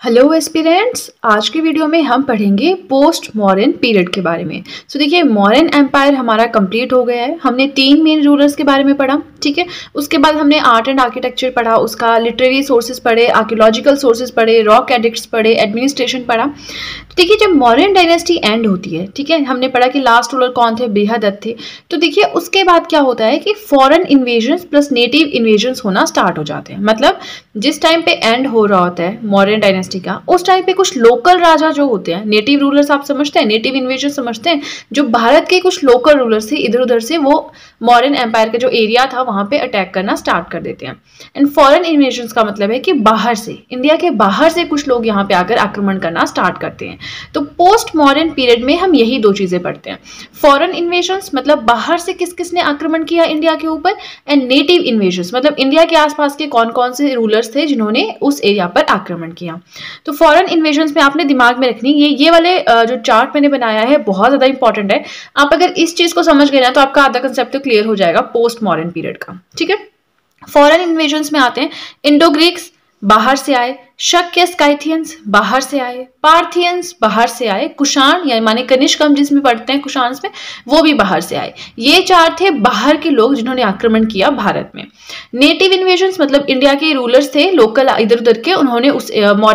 Hello aspirants, आज की video में हम पढ़ेंगे पोस्ट मॉडर्न पीरियड के बारे में। देखिए, मॉडर्न एम्पायर हमारा कंप्लीट हो गया है। हमने 3 मेन रूलर्स के बारे में पढ़ा, ठीक है। उसके बाद हमने आर्ट एंड आर्किटेक्चर पढ़ा, उसका लिटरेरी सोर्सेज पढ़े, आर्कियोलॉजिकल सोर्सेज पढ़े, रॉक एडिक्ट्स पढ़े, एडमिनिस्ट्रेशन पढ़ा। तो देखिए, जब मॉडर्न डायनेस्टी एंड होती है, ठीक है, हमने पढ़ा कि लास्ट रूलर कौन थे, बेहदद थे। तो देखिए, उसके बाद क्या होता है कि foreign invasions plus native invasions होना स्टार्ट हो जाते हैं। मतलब जिस टाइम पे एंड हो रहा होता है मॉडर्न डायनेस्टी का, उस टाइम पे कुछ लोकल राजा जो होते हैं, नेटिव रूलर्स आप समझते हैं, नेटिव इन्वेजन समझते हैं, जो भारत के कुछ लोकल रूलर्स थे इधर उधर से, वो मॉडर्न एम्पायर का जो एरिया था वहां पे अटैक करना स्टार्ट कर देते हैं। एंड फॉरेन इन्वेजन का मतलब है कि बाहर से, इंडिया के बाहर से कुछ लोग यहाँ पे आकर आक्रमण करना स्टार्ट करते हैं। तो पोस्ट मॉडर्न पीरियड में हम यही 2 चीजें पढ़ते हैं। फॉरेन इन्वेजन मतलब बाहर से किस किसने आक्रमण किया इंडिया के ऊपर, एंड नेटिव इन्वेजन मतलब इंडिया के आसपास के कौन कौन से रूलर्स थे जिन्होंने उस एरिया पर आक्रमण किया। तो फॉरेन इन्वेजन्स में आपने दिमाग में रखनी ये वाले जो चार्ट मैंने बनाया है बहुत ज्यादा इंपॉर्टेंट है। आप अगर इस चीज को समझ गए ना तो आपका आधा कंसेप्ट तो क्लियर हो जाएगा पोस्ट मॉडर्न पीरियड का, ठीक है। फॉरेन इन्वेजन्स में आते हैं इंडो ग्रीक्स बाहर से आए, शक्य स्काइथियंस बाहर से आए, पार्थियंस बाहर से आए, कुषाण यानी माने कनिष्क हम जिसमें पढ़ते हैं कुषाण में, वो भी बाहर से आए। ये 4 थे बाहर के लोग जिन्होंने आक्रमण किया भारत में। नेटिव इन्वेजन्स मतलब इंडिया के रूलर्स थे लोकल इधर उधर के, उन्होंने उस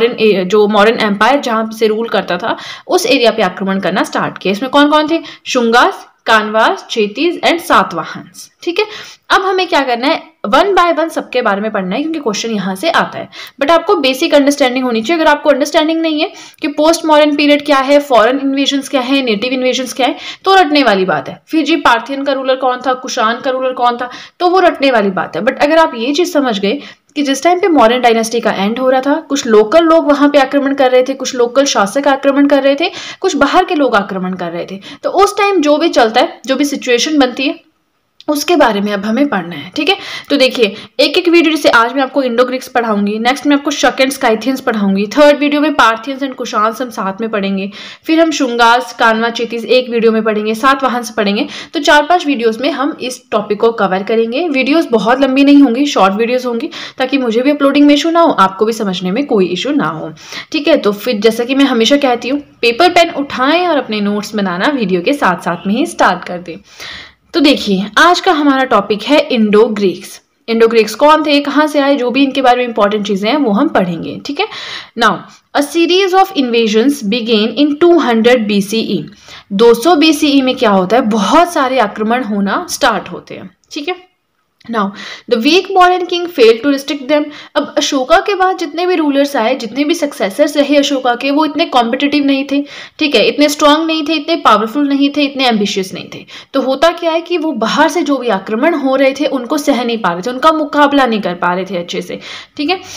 मॉडर्न एम्पायर जहां से रूल करता था उस एरिया पे आक्रमण करना स्टार्ट किया। इसमें कौन कौन थे? शुंगास, कानवास, चेतीस एंड सातवाहन्स, ठीक है। अब हमें क्या करना है, 1 बाय 1 सबके बारे में पढ़ना है क्योंकि क्वेश्चन यहां से आता है। बट आपको बेसिक अंडरस्टैंडिंग होनी चाहिए। अगर आपको अंडरस्टैंडिंग नहीं है कि पोस्ट मॉडर्न पीरियड क्या है, फॉरेन इन्वेजन्स क्या है, नेटिव इन्वेजन्स क्या है, तो रटने वाली बात है। फिर जी पार्थियन का रूलर कौन था, कुषाण का रूलर कौन था, तो वो रटने वाली बात है। बट अगर आप ये चीज समझ गए कि जिस टाइम पे मॉडर्न डायनेस्टी का एंड हो रहा था, कुछ लोकल लोग वहां पे आक्रमण कर रहे थे, कुछ लोकल शासक आक्रमण कर रहे थे, कुछ बाहर के लोग आक्रमण कर रहे थे, तो उस टाइम जो भी चलता है, जो भी सिचुएशन बनती है, उसके बारे में अब हमें पढ़ना है, ठीक है। तो देखिए, एक एक वीडियो, जैसे आज मैं आपको इंडो ग्रीक्स पढ़ाऊंगी, नेक्स्ट में आपको शक एंड स्काइथियंस पढ़ाऊंगी, थर्ड वीडियो में पार्थियंस एंड कुषाण्स हम साथ में पढ़ेंगे, फिर हम शुंगास, कानवा, चेतीस एक वीडियो में पढ़ेंगे, सातवाहन्स पढ़ेंगे। तो 4-5 वीडियोस में हम इस टॉपिक को कवर करेंगे। वीडियोस बहुत लंबी नहीं होंगी, शॉर्ट वीडियोस होंगी, ताकि मुझे भी अपलोडिंग में इशू ना हो, आपको भी समझने में कोई इशू ना हो, ठीक है। तो फिर जैसा कि मैं हमेशा कहती हूँ, पेपर पेन उठाएं और अपने नोट्स बनाना वीडियो के साथ साथ में ही स्टार्ट कर दें। तो देखिए, आज का हमारा टॉपिक है इंडो ग्रीक्स। इंडो ग्रीक्स कौन थे, कहां से आए, जो भी इनके बारे में इंपॉर्टेंट चीजें हैं वो हम पढ़ेंगे, ठीक है। Now a series of invasions begin in 200 BCE। 200 BCE में क्या होता है, बहुत सारे आक्रमण होना स्टार्ट होते हैं, ठीक है। Now the weak modern king failed to restrict them. अब अशोका के बाद जितने भी रूलर्स आए, जितने भी सक्सेसर्स रहे अशोका के, वो इतने कॉम्पिटिटिव नहीं थे, ठीक है, इतने स्ट्रांग नहीं थे, इतने पावरफुल नहीं थे, इतने एम्बिशियस नहीं थे। तो होता क्या है कि वो बाहर से जो भी आक्रमण हो रहे थे उनको सह नहीं पा रहे थे, उनका मुकाबला नहीं कर पा रहे थे अच्छे से, ठीक है।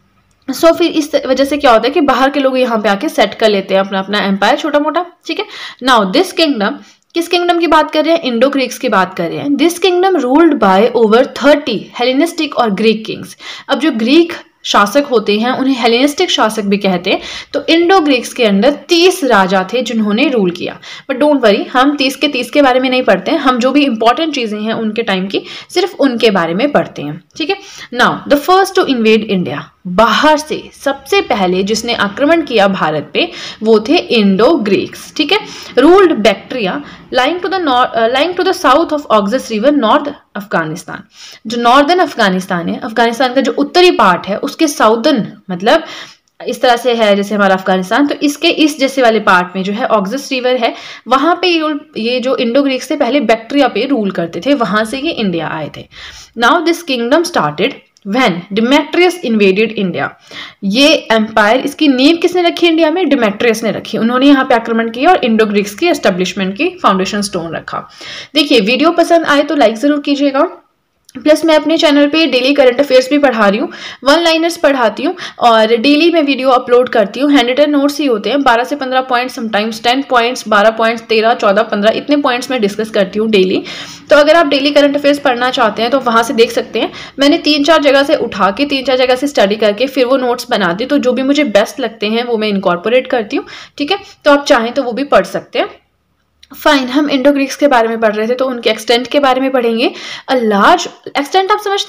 सो फिर इस वजह से क्या होता है कि बाहर के लोग यहाँ पे आके सेट कर लेते हैं अपना अपना एम्पायर छोटा मोटा, ठीक है। नाउ दिस किंगडम, किस किंगडम की बात कर रहे हैं, इंडो ग्रीक्स की बात कर रहे हैं। This kingdom ruled by over 30 Hellenistic और ग्रीक किंग्स। अब जो ग्रीक शासक होते हैं उन्हें हेलेनिस्टिक शासक भी कहते हैं। तो इंडो ग्रीक्स के अंदर 30 राजा थे जिन्होंने रूल किया। बट डोंट वरी, हम 30 के बारे में नहीं पढ़ते हैं, हम जो भी इंपॉर्टेंट चीजें हैं उनके टाइम की सिर्फ उनके बारे में पढ़ते हैं, ठीक है। Now the first to invade India, बाहर से सबसे पहले जिसने आक्रमण किया भारत पे वो थे इंडो ग्रीक्स, ठीक है। Ruled Bactria lying to the south of Oxus river, north Afghanistan. जो नॉर्दर्न अफगानिस्तान है, अफगानिस्तान का जो उत्तरी पार्ट है उसके साउदर्न, मतलब इस तरह से है जैसे हमारा अफगानिस्तान, तो इसके इस जैसे वाले पार्ट में जो है ऑक्सस रिवर है, वहां पे ये जो इंडो ग्रीक्स थे पहले बैक्ट्रिया पे रूल करते थे, वहां से ये इंडिया आए थे। Now this kingdom started When Demetrius invaded India। ये एम्पायर, इसकी नींव किसने रखी इंडिया में, डिमेट्रियस ने रखी। उन्होंने यहाँ पे आक्रमण किया और इंडो ग्रीक्स की एस्टेब्लिशमेंट की फाउंडेशन स्टोन रखा। देखिए, वीडियो पसंद आए तो लाइक जरूर कीजिएगा। प्लस मैं अपने चैनल पे डेली करंट अफेयर्स भी पढ़ा रही हूँ, 1 लाइनर्स पढ़ाती हूँ और डेली मैं वीडियो अपलोड करती हूँ। हैंड रिटन नोट्स ही होते हैं, 12 से 15 पॉइंट्स, समटाइम्स 10 पॉइंट्स, 12 पॉइंट्स, 13, 14, 15 इतने पॉइंट्स मैं डिस्कस करती हूँ डेली। तो अगर आप डेली करंट अफेयर्स पढ़ना चाहते हैं तो वहाँ से देख सकते हैं। मैंने 3-4 जगह से उठा के 3-4 जगह से स्टडी करके फिर वो नोट्स बनाती हूँ। तो जो भी मुझे बेस्ट लगते हैं वो मैं इनकॉर्पोरेट करती हूँ, ठीक है। तो आप चाहें तो वो भी पढ़ सकते हैं। फाइन, हम इंडो ग्रीक्स के बारे में पढ़ रहे थे तो उनके एक्सटेंट के बारे में पढ़ेंगे। अ लार्ज एक्सटेंट आप समझते हैं,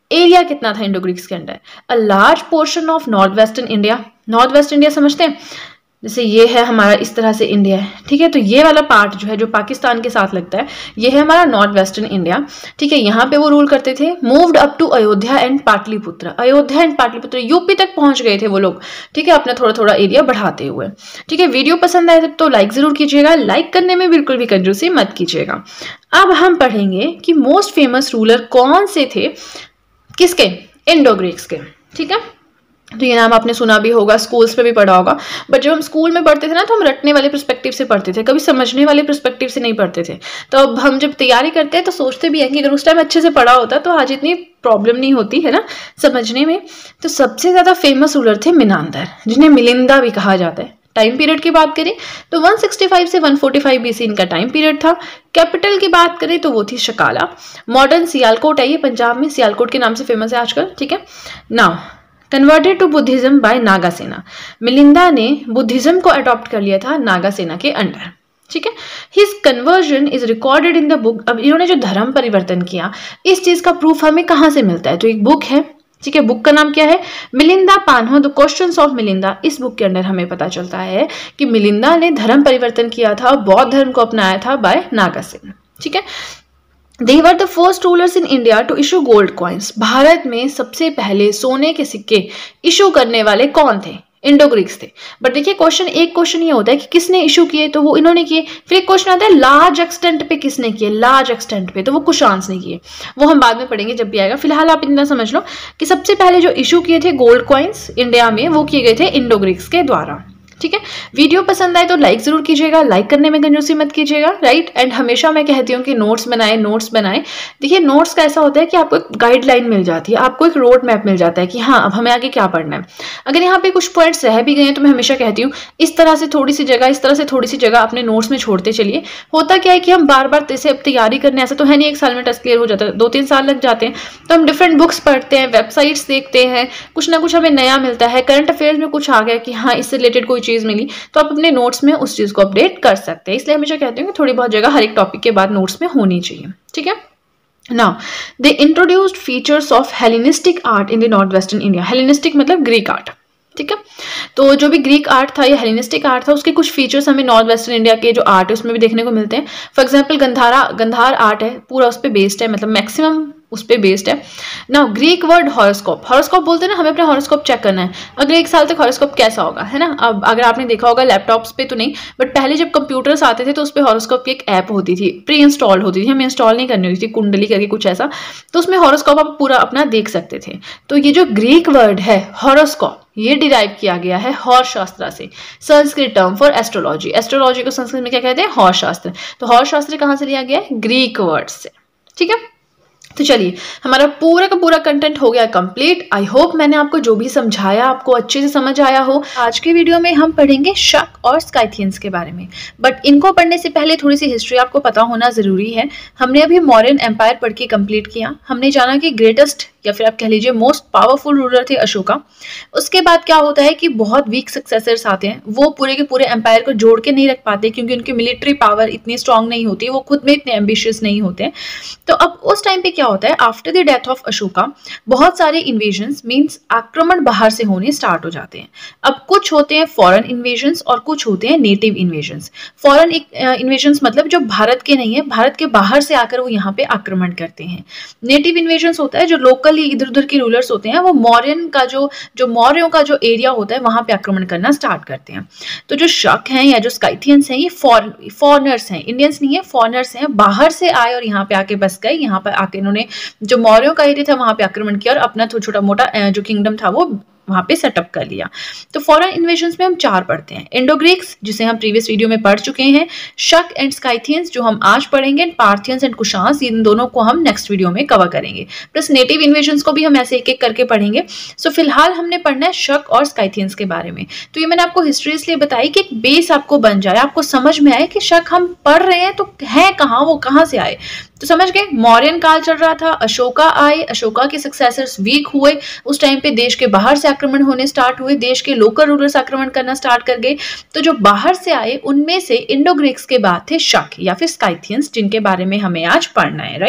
एरिया कितना था इंडो ग्रीक्स के under? A large portion of north western India. North west India समझते हैं, जैसे ये है हमारा, इस तरह से इंडिया है, ठीक है। तो ये वाला पार्ट जो है, जो पाकिस्तान के साथ लगता है, ये है हमारा नॉर्थ वेस्टर्न इंडिया, ठीक है। यहाँ पे वो रूल करते थे। Moved up to Ayodhya and Pataliputra. Ayodhya and Pataliputra, UP तक पहुंच गए थे वो लोग, ठीक है, अपना थोड़ा थोड़ा एरिया बढ़ाते हुए, ठीक है। वीडियो पसंद आए तो लाइक जरूर कीजिएगा, लाइक करने में बिल्कुल भी कंजूसी मत कीजिएगा। अब हम पढ़ेंगे कि मोस्ट फेमस रूलर कौन से थे, किसके? इंडो ग्रीक्स के, ठीक है। तो ये नाम आपने सुना भी होगा, स्कूल्स पे भी पढ़ा होगा, बट जब हम स्कूल में पढ़ते थे ना, तो हम रटने वाले पर्सपेक्टिव से पढ़ते थे, कभी समझने वाले पर्सपेक्टिव से नहीं पढ़ते थे। तो अब हम जब तैयारी करते हैं तो सोचते भी हैं कि अगर उस टाइम अच्छे से पढ़ा होता तो आज इतनी प्रॉब्लम नहीं होती है ना समझने में। तो सबसे ज़्यादा फेमस रूलर थे मिनांदर, जिन्हें मिलिंदा भी कहा जाता है। टाइम पीरियड की बात करें तो 165 से 145 BC इनका टाइम पीरियड था। कैपिटल की बात करें तो वो थी शकाला। मॉडर्न सियालकोट है, ये पंजाब में सियालकोट के नाम से फेमस है आजकल, ठीक है। Now converted to Buddhism by Nagasena. Milinda ने बुद्धिज्म को अडॉप्ट कर लिया था नागासेना के अंडर, ठीक है। His conversion is recorded in the book. अब इन्होंने जो धर्म परिवर्तन किया, इस चीज का प्रूफ हमें कहाँ से मिलता है? तो एक बुक है, ठीक है। बुक का नाम क्या है? Milinda Panho, the questions of Milinda. इस बुक के अंदर हमें पता चलता है कि मिलिंदा ने धर्म परिवर्तन किया था और बौद्ध धर्म को अपनाया था बाय नागासेना, ठीक है। They were the first rulers in India to issue gold coins. Bharat में सबसे पहले सोने के सिक्के इशू करने वाले कौन थे? इंडो ग्रीक्स थे। बट देखिए क्वेश्चन, एक क्वेश्चन ये होता है कि किसने इशू किए, तो वो इन्होंने किए। फिर एक क्वेश्चन आता है लार्ज एक्सटेंट पे किसने किए, लार्ज एक्सटेंट पे, तो वो कुशान्स ने किए। वो हम बाद में पढ़ेंगे जब भी आएगा। फिलहाल आप इतना समझ लो कि सबसे पहले जो इशू किए थे गोल्ड कॉइन्स इंडिया में, वो किए गए थे इंडो ग्रीक्स के द्वारा, ठीक है। वीडियो पसंद आए तो लाइक जरूर कीजिएगा, लाइक करने में कंजूसी मत कीजिएगा, राइट। एंड हमेशा मैं कहती हूँ कि नोट्स बनाएं, नोट्स बनाएं। देखिए नोट्स का ऐसा होता है कि आपको एक गाइडलाइन मिल जाती है, आपको एक रोड मैप मिल जाता है कि हाँ अब हमें आगे क्या पढ़ना है। अगर यहाँ पे कुछ पॉइंट्स रह भी गए तो मैं हमेशा कहती हूँ इस तरह से थोड़ी सी जगह, इस तरह से थोड़ी सी जगह अपने नोट्स में छोड़ते चलिए। होता क्या है कि हम बार बार जैसे अब तैयारी करने, ऐसा तो है नहीं एक साल में टेस्ट क्लियर हो जाता है, 2-3 साल लग जाते हैं। तो हम डिफरेंट बुक्स पढ़ते हैं, वेबसाइट्स देखते हैं, कुछ ना कुछ हमें नया मिलता है। करंट अफेयर्स में कुछ आ गया कि हाँ इससे रिलेटेड कोई चीज़ मिली, तो अपने नोट्स में उस चीज को अपडेट कर सकते हैं। इसलिए हमेशा कहती हूँ कि थोड़ी बहुत जगह हर एक टॉपिक के बाद नोट्स में होनी चाहिए, ठीक है। Now they introduced features of Hellenistic art in the north western India. Hellenistic मतलब ग्रीक आर्ट, ठीक है। तो जो भी ग्रीक आर्ट था या हेलेनिस्टिक आर्ट था, उसके कुछ फीचर्स हमें नॉर्थ वेस्टर्न इंडिया के जो आर्ट है उसमें भी देखने को मिलते हैं। फॉर एग्जांपल गंधार आर्ट है, पूरा उस पर बेस्ड है, मतलब मैक्सिमम उस पर बेस्ड है। Now Greek word horoscope, horoscope बोलते हैं ना, हमें अपना हॉरोस्कोप चेक करना है अगले 1 साल तक हॉरोस्कोप कैसा होगा, है ना। अब अगर आपने देखा होगा लैपटॉप्स पे तो नहीं, बट पहले जब कंप्यूटर्स आते थे तो उस पर हॉरोस्कोप की एक ऐप होती थी, प्री इंस्टॉल्ड होती थी, हमें इंस्टॉल नहीं करनी होती थी, कुंडली करके कुछ ऐसा। तो उसमें हॉरोस्कोप आप पूरा अपना देख सकते थे। तो ये जो ग्रीक वर्ड है हॉरोस्कोप, ये डिराइव किया गया है हॉर्स शास्त्र से, Sanskrit term for astrology. Astrology को संस्कृत में क्या कहते हैं? हॉर्स शास्त्र। तो हॉर्स शास्त्र कहाँ से लिया गया है? ग्रीक वर्ड से, ठीक है। तो चलिए हमारा पूरा का पूरा कंटेंट हो गया कंप्लीट। आई होप मैंने आपको जो भी समझाया आपको अच्छे से समझ आया हो। आज के वीडियो में हम पढ़ेंगे शक और स्काइथियंस के बारे में, बट इनको पढ़ने से पहले थोड़ी सी हिस्ट्री आपको पता होना जरूरी है। हमने अभी मौर्यन एम्पायर पढ़ के कंप्लीट किया। हमने जाना कि ग्रेटेस्ट या फिर आप कह लीजिए मोस्ट पावरफुल रूलर थे अशोका। उसके बाद क्या होता है कि बहुत वीक सक्सेसर्स आते हैं, वो पूरे के पूरे एम्पायर को जोड़ के नहीं रख पाते क्योंकि उनकी मिलिट्री पावर इतनी स्ट्रांग नहीं होती, वो खुद में इतने एम्बिशियस नहीं होते। तो अब उस टाइम पे क्या होता है, after the death of Ashoka बहुत सारे इन्वेजन्स मीन्स आक्रमण बाहर से होने स्टार्ट हो जाते हैं। अब कुछ होते हैं फॉरेन इन्वेजन्स और कुछ होते हैं नेटिव इन्वेजन्स। फॉरेन इन्वेजन्स मतलब जो भारत के नहीं है, भारत के बाहर से आकर वो यहाँ पे आक्रमण करते हैं। नेटिव इन्वेजन्स होता है जो लोकली इधर उधर के रूलर्स होते हैं, वो मौर्यन का जो मौर्यों का जो एरिया होता है वहां पे आक्रमण करना स्टार्ट करते हैं। तो जो शक हैं या जो स्काइथियंस हैं ये फॉरनर्स हैं, इंडियंस नहीं है, फॉरनर्स हैं, बाहर से आए और यहाँ पे आके बस गए। यहाँ पर आके इन्होंने जो मौर्यों का एरिया था वहां पे आक्रमण किया और अपना छोटा मोटा जो किंगडम था वो वहां पे सेटअप कर लिया। तो फॉरेन इन्वेजन्स में हम 4 पढ़ते हैं, इंडो ग्रीक्स जिसे हम प्रीवियस वीडियो में पढ़ चुके हैं, शक एंड स्काइथियंस जो हम आज पढ़ेंगे, पार्थियंस एंड कुशांस, इन दोनों को हम नेक्स्ट वीडियो में कवर करेंगे। प्लस नेटिव इन्वेजन्स को भी हम ऐसे एक एक करके पढ़ेंगे। सो फिलहाल हमने पढ़ना है शक और स्काइथियंस के बारे में। तो ये मैंने आपको हिस्ट्री इसलिए बताई कि एक बेस आपको बन जाए, आपको समझ में आए कि शक हम पढ़ रहे हैं तो है कहाँ, वो कहाँ से आए। तो समझ गए, मौर्यन काल चल रहा था, अशोका आए, अशोका के सक्सेसर्स वीक हुए, उस टाइम पे देश के बाहर से आक्रमण होने स्टार्ट हुए, देश के लोकल रूलर्स आक्रमण करना स्टार्ट कर गए। तो जो बाहर से आए उनमें से इंडो ग्रीक्स के बाद थे शक या फिर स्काइथियंस, जिनके बारे में हमें आज पढ़ना है, राइट।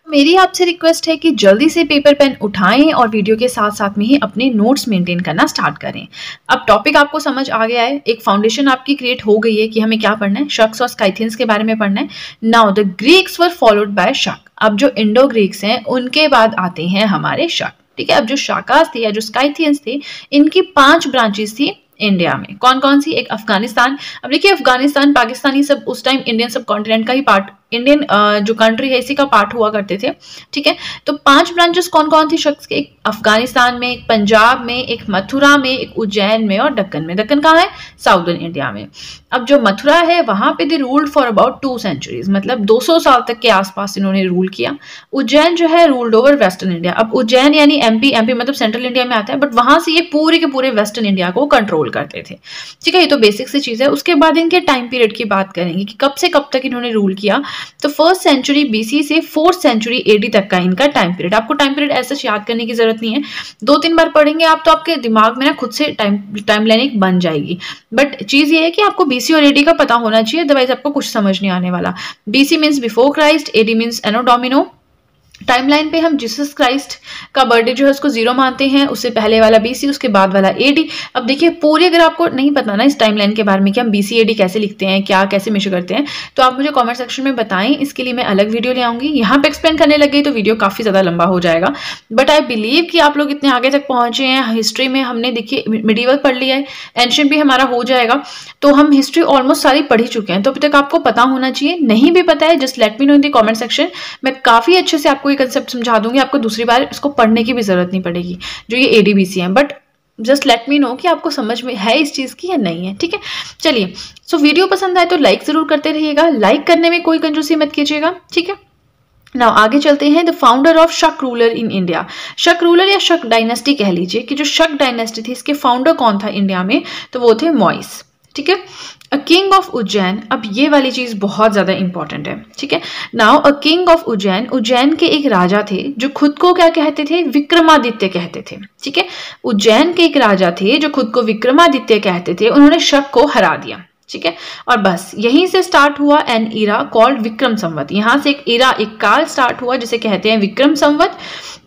मेरी आपसे रिक्वेस्ट है कि जल्दी से पेपर पेन उठाएं और वीडियो के साथ साथ में ही अपने नोट्स मेंटेन करना स्टार्ट करें। अब टॉपिक आपको समझ आ गया है, एक फाउंडेशन आपकी क्रिएट हो गई है कि हमें क्या पढ़ना है, शक्स और स्काइथियंस के बारे में पढ़ना है। Now the Greeks were followed by Shaka. अब जो इंडो ग्रीक्स हैं उनके बाद आते हैं हमारे शक, ठीक है। अब जो शाकास थे या जो स्काइथियंस थे, इनकी 5 ब्रांचेस थी इंडिया में। कौन कौन सी? एक अफगानिस्तान। अब देखिए अफगानिस्तान पाकिस्तानी सब उस टाइम इंडियन सब कॉन्टिनेंट का ही पार्ट, इंडियन जो कंट्री है इसी का पार्ट हुआ करते थे, ठीक है। तो 5 ब्रांचेस कौन कौन थी शख्स के? एक अफगानिस्तान में, एक पंजाब में, एक मथुरा में, एक उज्जैन में और दक्कन में। दक्कन कहाँ है? साउदर्न इंडिया में। अब जो मथुरा है वहां पे they ruled for about 2 centuries, मतलब 200 साल तक के आसपास इन्होंने रूल किया। उज्जैन जो है रूल्ड ओवर वेस्टर्न इंडिया। अब उज्जैन यानी एमपी, एमपी मतलब सेंट्रल इंडिया में आता है, बट वहां से ये पूरे के पूरे वेस्टर्न इंडिया को कंट्रोल करते थे, ठीक है। ये तो बेसिक सी चीज है। उसके बाद इनके टाइम पीरियड की बात करेंगे कि कब से कब तक इन्होंने रूल किया। तो 1st सेंचुरी बीसी से 4th सेंचुरी एडी तक का इनका टाइम पीरियड। आपको टाइम पीरियड ऐसा याद करने की जरूरत नहीं है, 2-3 बार पढ़ेंगे आप तो आपके दिमाग में ना खुद से टाइम लाइन बन जाएगी। बट चीज ये है कि आपको बीसी और एडी का पता होना चाहिए, अदरवाइज आपको कुछ समझ नहीं आने वाला। BC means before Christ, AD means anno domino. Timeline पे हम जीसस क्राइस्ट का बर्थडे जो है उसको 0 मानते हैं, उससे पहले वाला बीसी, उसके बाद वाला एडी। अब देखिए पूरी, अगर आपको नहीं पता ना इस टाइमलाइन के बारे में कि हम बीसी एडी कैसे लिखते हैं, क्या कैसे मेजर करते हैं, तो आप मुझे कमेंट सेक्शन में बताएं, इसके लिए मैं अलग वीडियो ले आऊंगी। यहाँ पे एक्सप्लेन करने लग गई तो वीडियो काफी ज्यादा लंबा हो जाएगा, बट आई बिलीव कि आप लोग इतने आगे तक पहुंचे हैं। हिस्ट्री में हमने देखिए मिडिवल पढ़ लिया है, एंशियंट भी हमारा हो जाएगा, तो हम हिस्ट्री ऑलमोस्ट सारी पढ़ ही चुके हैं, तो अभी तक आपको पता होना चाहिए। नहीं भी पता है just let me know in the comment section, मैं काफी अच्छे से आपको ये कंसेप्ट समझा दूंगी, आपको दूसरी बार इसको पढ़ने की भी जरूरत नहीं पड़ेगी जो ये एडीबीसी है। But just let me know कि आपको समझ में है इस चीज की या नहीं है, ठीक है। चलिए, सो वीडियो पसंद आए तो लाइक जरूर करते रहिएगा, लाइक करने में कोई कंजूसी मत कीजिएगा, ठीक है। नाउ आगे चलते हैं। The founder of Shaka ruler in India. Shaka ruler या शक डायनेस्टी कह लीजिए कि जो शक डायनेस्टी थी इसके फाउंडर कौन था इंडिया में, तो वो थे मॉइस, ठीक है। A king of Ujjain. अब ये वाली चीज बहुत ज्यादा इंपॉर्टेंट है, ठीक है। Now a king of Ujjain, Ujjain के एक राजा थे जो खुद को क्या कहते थे? विक्रमादित्य कहते थे, ठीक है। उज्जैन के एक राजा थे जो खुद को विक्रमादित्य कहते थे, उन्होंने शक को हरा दिया, ठीक है। और बस यहीं से स्टार्ट हुआ an era called Vikram Samvat. यहां से एक इरा, एक काल स्टार्ट हुआ जिसे कहते हैं Vikram Samvat.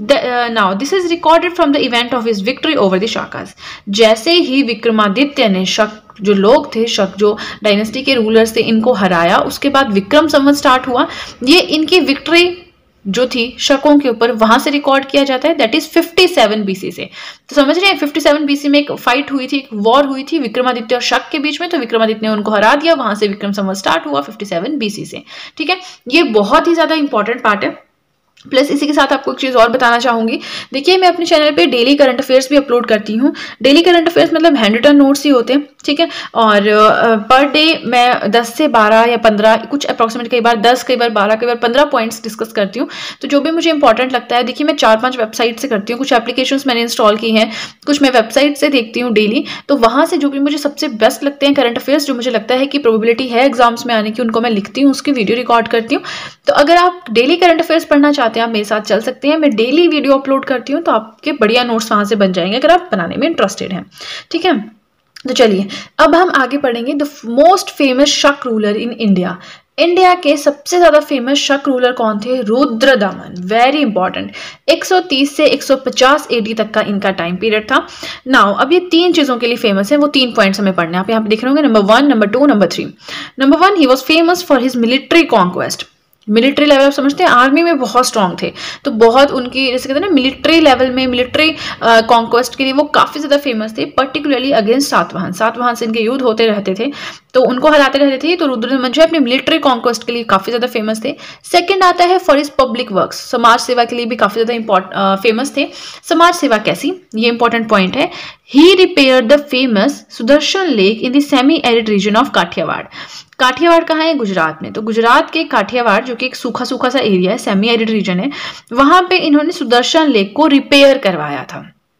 Now this is recorded from the event of his victory over the Shakas. जैसे ही विक्रमादित्य ने शक, जो लोग थे शक जो डायनेस्टी के रूलर्स थे, इनको हराया, उसके बाद विक्रम संवत स्टार्ट हुआ। ये इनकी विक्ट्री जो थी शकों के ऊपर, वहां से रिकॉर्ड किया जाता है, दैट इज 57 बीसी से। तो समझ रहे हैं 57 बीसी में एक फाइट हुई थी, एक वॉर हुई थी विक्रमादित्य और शक के बीच में, तो विक्रमादित्य ने उनको हरा दिया, वहां से विक्रम संवत स्टार्ट हुआ 57 बीसी से, ठीक है। ये बहुत ही ज्यादा इंपॉर्टेंट पार्ट है। प्लस इसी के साथ आपको एक चीज और बताना चाहूंगी। देखिए मैं अपने चैनल पे डेली करंट अफेयर्स भी अपलोड करती हूँ। डेली करंट अफेयर्स मतलब हैंड रिटन नोट्स ही होते हैं, ठीक है। और पर डे मैं 10 से 12 या 15, कुछ अप्रोक्सीमेट, कई बार 10, कई बार 12, कई बार 15 पॉइंट्स डिस्कस करती हूँ। तो जो भी मुझे इंपॉर्टेंट लगता है, देखिए मैं 4-5 वेबसाइट से करती हूँ, कुछ एप्लीकेशंस मैंने इंस्टॉल की हैं, कुछ मैं वेबसाइट से देखती हूँ डेली। तो वहां से जो भी मुझे सबसे बेस्ट लगते हैं करंट अफेयर्स, जो मुझे लगता है कि प्रोबेबिलिटी है एग्जाम्स में आने की, उनको मैं लिखती हूँ, उसकी वीडियो रिकॉर्ड करती हूँ। तो अगर आप डेली करंट अफेयर्स पढ़ना चाहते हैं, आप मेरे साथ चल सकते हैं। मैं डेली वीडियो अपलोड करती हूँ, तो आपके बढ़िया नोट्स वहां से बन जाएंगे अगर आप बनाने में इंटरेस्टेड हैं, ठीक है। तो चलिए अब हम आगे पढ़ेंगे the most famous Shaka ruler in India. India के सबसे ज्यादा फेमस शक रूलर कौन थे? रुद्रदमन। Very important. 130 से 150 एडी तक का इनका टाइम पीरियड था। नाउ अब ये 3 चीजों के लिए फेमस है, वो 3 पॉइंट्स हमें पढ़ने हैं। आप यहाँ पे देख रहे होंगे, number 1, number 2, number 3। Number 1, he was famous for his military conquest. Military level आप समझते हैं, आर्मी में बहुत स्ट्रांग थे, तो बहुत उनकी जैसे कहते हैं ना मिलिट्री लेवल में, मिलिट्री कॉन्क्वेस्ट के लिए वो काफी ज्यादा फेमस थे, पर्टिकुलरली अगेंस्ट सातवाहन। सातवाहन से इनके युद्ध होते रहते थे, तो उनको हराते रहते थे। तो रुद्रदमन जो है अपने मिलिट्री कॉन्क्वेस्ट के लिए काफी ज्यादा फेमस थे। सेकंड आता है फॉर हिज पब्लिक वर्क्स, समाज सेवा के लिए भी काफी ज्यादा फेमस थे। समाज सेवा कैसी, ये इंपॉर्टेंट पॉइंट है। He repair the famous Sudarshan lake in the semi arid region of Kathiawar. Kathiawar कहाँ है? गुजरात में। तो गुजरात के काठियावाड़ जो कि एक सूखा सूखा सा एरिया है, सेमी एरिड रीजन है, वहां पे इन्होंने सुदर्शन लेक को रिपेयर करवाया था।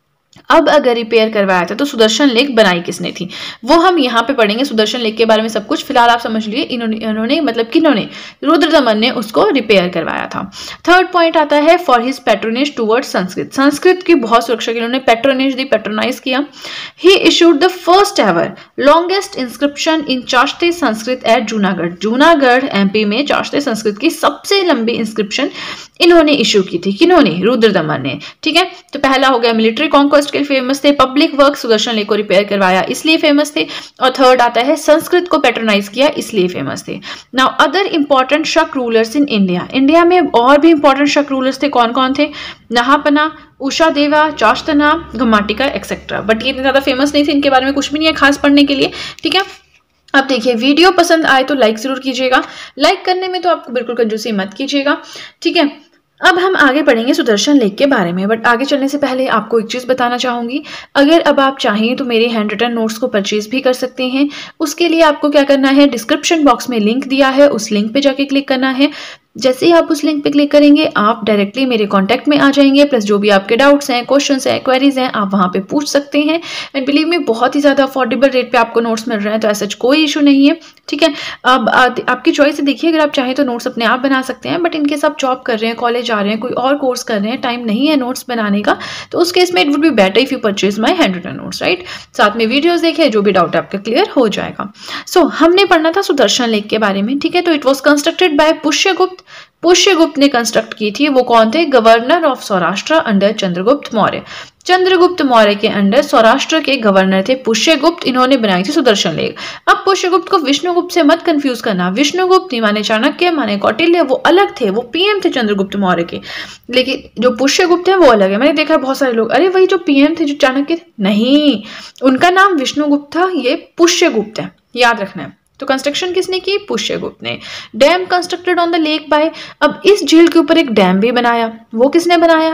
अब अगर रिपेयर करवाया था तो सुदर्शन लेक बनाई किसने थी, वो हम यहाँ पे पढ़ेंगे। सुदर्शन लेक के बारे में सब कुछ फिलहाल आप समझ लिए, इन्होंने मतलब किन्होंने, रुद्रदमन ने उसको रिपेयर करवाया था। थर्ड पॉइंट आता है for his patronage towards Sanskrit, Sanskrit की बहुत सुरक्षा के लिए उन्होंने पैट्रोनेज दी, पैट्रोनाइज किया। He issued the first ever longest inscription in chaste Sanskrit at Junagadh, Junagadh MP में चाश्ते संस्कृत की सबसे लंबी इंस्क्रिप्शन इन्होंने इशू की थी, किन्होंने, रुद्रदमन ने। ठीक है, तो पहला हो गया मिलिट्री कॉन्क्वेस्ट के लिए फेमस थे, पब्लिक वर्क सुदर्शन लेक को रिपेयर करवाया इसलिए फेमस थे, और थर्ड आता है संस्कृत को पैट्रोनाइज किया इसलिए फेमस थे। Now other important Shaka rulers in India, India में और भी इंपॉर्टेंट शक रूलर्स थे, कौन कौन थे, नहापना, उषा देवा, चाश्तना, घमाटिका एक्सेट्रा, बट ये इतने ज्यादा फेमस नहीं थे, इनके बारे में कुछ भी नहीं है खास पढ़ने के लिए। ठीक है, अब देखिए वीडियो पसंद आए तो लाइक जरूर कीजिएगा, लाइक करने में तो आपको बिल्कुल कंजूसी मत कीजिएगा। ठीक है, अब हम आगे पढ़ेंगे सुदर्शन लेक के बारे में, बट आगे चलने से पहले आपको एक चीज़ बताना चाहूँगी, अगर अब आप चाहें तो मेरे हैंड रिटन नोट्स को परचेज भी कर सकते हैं। उसके लिए आपको क्या करना है, डिस्क्रिप्शन बॉक्स में लिंक दिया है, उस लिंक पे जाके क्लिक करना है। जैसे ही आप उस लिंक पे क्लिक करेंगे आप डायरेक्टली मेरे कांटेक्ट में आ जाएंगे, प्लस जो भी आपके डाउट्स हैं, क्वेश्चंस हैं, क्वेरीज हैं, आप वहाँ पे पूछ सकते हैं। एंड बिलीव मी, बहुत ही ज़्यादा अफोर्डेबल रेट पे आपको नोट्स मिल रहे हैं, तो ऐसा कोई इशू नहीं है। ठीक है, अब आपकी चॉइस है, देखिए अगर आप चाहें तो नोट्स अपने आप बना सकते हैं, बट इनकेस आप जॉब कर रहे हैं, कॉलेज जा रहे हैं, कोई और कोर्स कर रहे हैं, टाइम नहीं है नोट्स बनाने का, तो उस केस में it would be better if you purchase my hand written notes, right. साथ में वीडियोज देखे, जो भी डाउट आपका क्लियर हो जाएगा। सो हमने पढ़ना था सुदर्शन लेक के बारे में। ठीक है, तो it was constructed by Pushyagupta, Pushyagupta ने कंस्ट्रक्ट की थी। वो कौन थे, governor of Saurashtra under Chandragupta Maurya, Chandragupta Maurya के अंडर सौराष्ट्र के गवर्नर थे पुष्यगुप्त, इन्होंने बनाई थी सुदर्शन लेक। अब पुष्यगुप्त को विष्णुगुप्त से मत कंफ्यूज करना, विष्णुगुप्त माने चाणक्य माने कौटिल्य, वो अलग थे, वो पीएम थे चंद्रगुप्त मौर्य के, लेकिन जो पुष्यगुप्त है वो अलग है। मैंने देखा बहुत सारे लोग, अरे वही जो पीएम थे जो चाणक्य थे, नहीं, उनका नाम विष्णुगुप्त था, ये पुष्यगुप्त है, याद रखना है। तो कंस्ट्रक्शन किसने की, पुष्यगुप्त ने। Dam constructed on the lake by, अब इस झील के ऊपर एक डैम भी बनाया, वो किसने बनाया,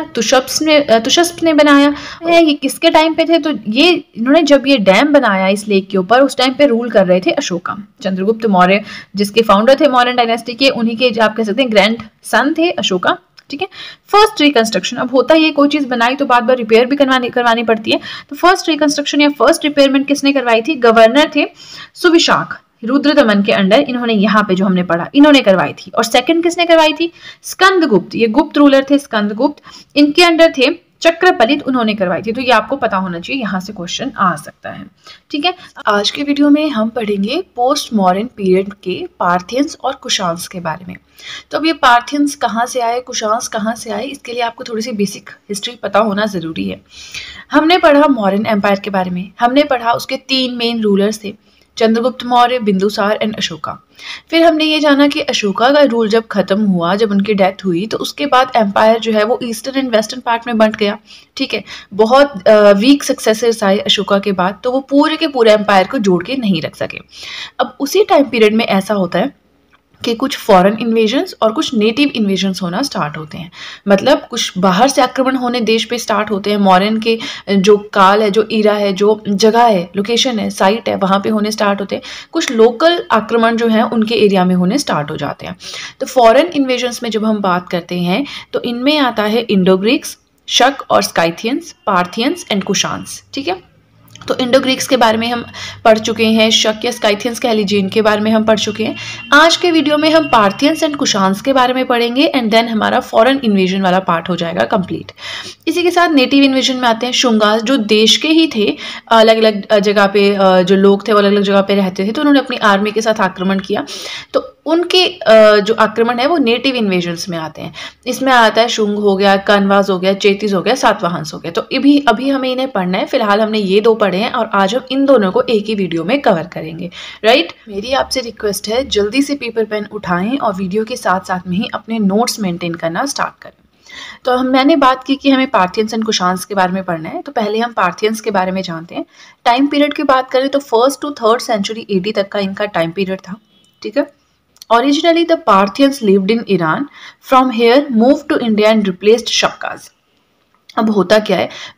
तुषस्प ने बनाया। ये किसके टाइम पे थे, तो ये इन्होंने जब ये डैम बनाया इस लेक के ऊपर, उस टाइम पे रूल कर रहे थे अशोका, चंद्रगुप्त मौर्य जिसके फाउंडर थे मौर्यन डायनेस्टी के, उन्हीं के आप कह सकते हैं ग्रैंड सन थे अशोका। ठीक है, फर्स्ट रिकंस्ट्रक्शन, अब होता है कोई चीज बनाई तो बार बार रिपेयर भी करवानी पड़ती है, तो फर्स्ट रिकंस्ट्रक्शन या फर्स्ट रिपेयरमेंट किसने करवाई थी, गवर्नर थे सुविशाख, रुद्रदमन के अंडर, इन्होंने यहाँ पे जो हमने पढ़ा इन्होंने करवाई थी। और सेकंड किसने करवाई थी, स्कंदगुप्त, ये गुप्त रूलर थे स्कंदगुप्त, इनके अंडर थे चक्रपलित, उन्होंने करवाई थी। तो ये आपको पता होना चाहिए, यहाँ से क्वेश्चन आ सकता है। ठीक है, आज के वीडियो में हम पढ़ेंगे पोस्ट मॉडर्न पीरियड के पार्थियंस और कुशांस के बारे में। तो अब ये पार्थियंस कहाँ से आए, कुशांस कहाँ से आए, इसके लिए आपको थोड़ी सी बेसिक हिस्ट्री पता होना जरूरी है। हमने पढ़ा मौर्यन एम्पायर के बारे में, हमने पढ़ा उसके 3 मेन रूलर्स थे, चंद्रगुप्त मौर्य, बिंदुसार एंड अशोका। फिर हमने ये जाना कि अशोका का रूल जब खत्म हुआ, जब उनकी डेथ हुई, तो उसके बाद एम्पायर जो है वो ईस्टर्न एंड वेस्टर्न पार्ट में बंट गया। ठीक है, बहुत वीक सक्सेसर्स आए अशोका के बाद, तो वो पूरे के पूरे एम्पायर को जोड़ के नहीं रख सके। अब उसी टाइम पीरियड में ऐसा होता है कि कुछ फॉरेन इन्वेजन्स और कुछ नेटिव इन्वेजन्स होना स्टार्ट होते हैं, मतलब कुछ बाहर से आक्रमण होने देश पे स्टार्ट होते हैं। मॉडर्न के जो काल है, जो ईरा है, जो जगह है, लोकेशन है, साइट है, वहाँ पे होने स्टार्ट होते हैं। कुछ लोकल आक्रमण जो है उनके एरिया में होने स्टार्ट हो जाते हैं। तो फॉरेन इन्वेजन्स में जब हम बात करते हैं तो इनमें आता है इंडो ग्रीक्स, शक और स्काइथियंस, पार्थियंस एंड कुशांस। ठीक है, तो इंडो ग्रीक्स के बारे में हम पढ़ चुके हैं, शक या स्काइथियंस कह लीजिए, इनके बारे में हम पढ़ चुके हैं। आज के वीडियो में हम पार्थियंस एंड कुशांस के बारे में पढ़ेंगे, एंड देन हमारा फॉरेन इन्वेजन वाला पार्ट हो जाएगा कंप्लीट। इसी के साथ नेटिव इन्वेजन में आते हैं शुंगास, जो देश के ही थे, अलग अलग जगह पे जो लोग थे वो अलग अलग जगह पे रहते थे, तो उन्होंने अपनी आर्मी के साथ आक्रमण किया, तो उनके जो आक्रमण है वो नेटिव इन्वेजन्स में आते हैं। इसमें आता है शुंग हो गया, कनवास हो गया, चेतीस हो गया, सातवाहंस हो गया। तो अभी हमें इन्हें पढ़ना है, फिलहाल हमने ये 2 पढ़े हैं और आज हम इन दोनों को एक ही वीडियो में कवर करेंगे, राइट। मेरी आपसे रिक्वेस्ट है, जल्दी से पेपर पेन उठाएं और वीडियो के साथ साथ में ही अपने नोट्स मेंटेन करना स्टार्ट करें। तो मैंने बात की कि हमें पार्थियंस एंड कुशांस के बारे में पढ़ना है, तो पहले हम पार्थियंस के बारे में जानते हैं। टाइम पीरियड की बात करें तो 1st to 3rd century AD तक का इनका टाइम पीरियड था। ठीक है, Originally, the Parthians lived in Iran. From here, moved to India and replaced Shakkas. अब होता क्या है,